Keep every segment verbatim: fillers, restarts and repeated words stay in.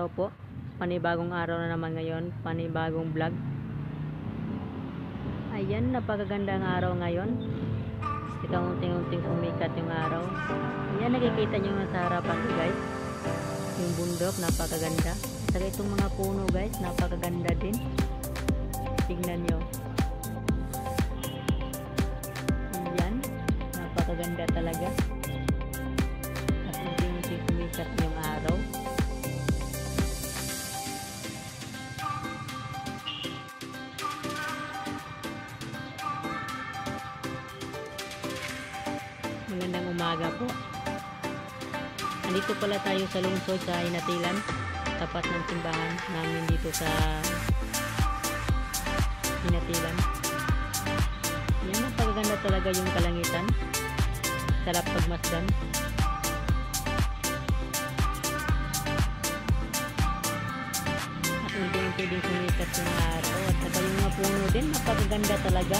araw po. Panibagong araw na naman ngayon, panibagong vlog. Ayan, napakaganda ang araw ngayon. Ikaw unting-unting sumikat yung araw. Ayan, nakikita nyo na sa harapan ko guys. Yung bundok, napakaganda. Saka itong mga puno guys, napakaganda din. Tingnan nyo. Ayan, napakaganda talaga. At unting-unting sumikat yung araw. Magandang umaga po. Andito pala tayo sa lungsod sa Inatilan, tapat ng simbahan namin dito sa Inatilan. Yan, napakaganda talaga yung kalangitan. Sarap pagmasdan. At unti-unti din sumikat yung araw. At saka yung mga puno din, napakaganda talaga.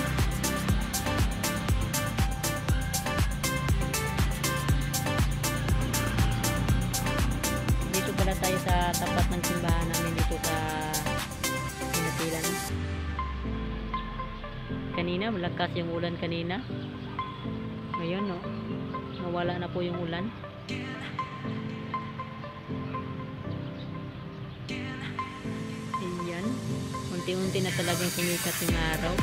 Pala tayo sa tapat ng simbahan namin dito sa Inatilan. Kanina malakas yung ulan kanina. Ngayon no, nawala na po yung ulan. Ayan, unti-unti na talagang sumikat yung araw.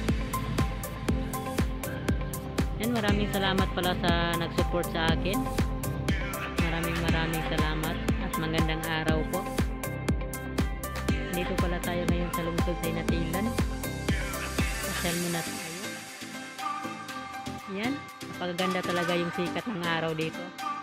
Yan, maraming salamat pala sa nag-support sa akin. Maraming maraming salamat. Magandang araw po. Dito pala tayo ngayon sa lungsod sa Inatilan. Pasyal muna tayo. Yan, napakaganda talaga yung sikat ng araw dito.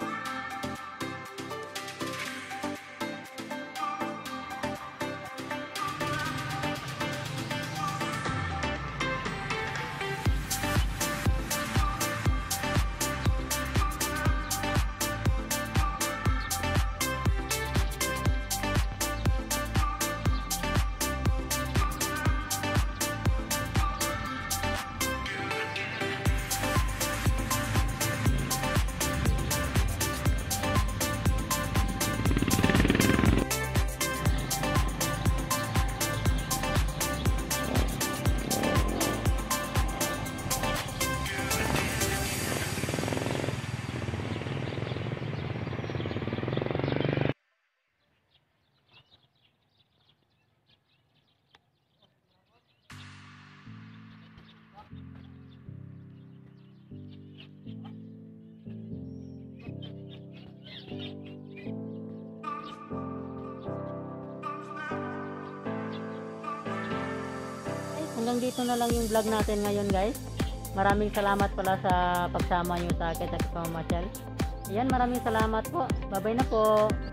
Hanggang dito na lang yung vlog natin ngayon guys. Maraming salamat pala sa pagsama nyo sa akin sa pamamasyal. Ayan, maraming salamat po. Bye bye na po.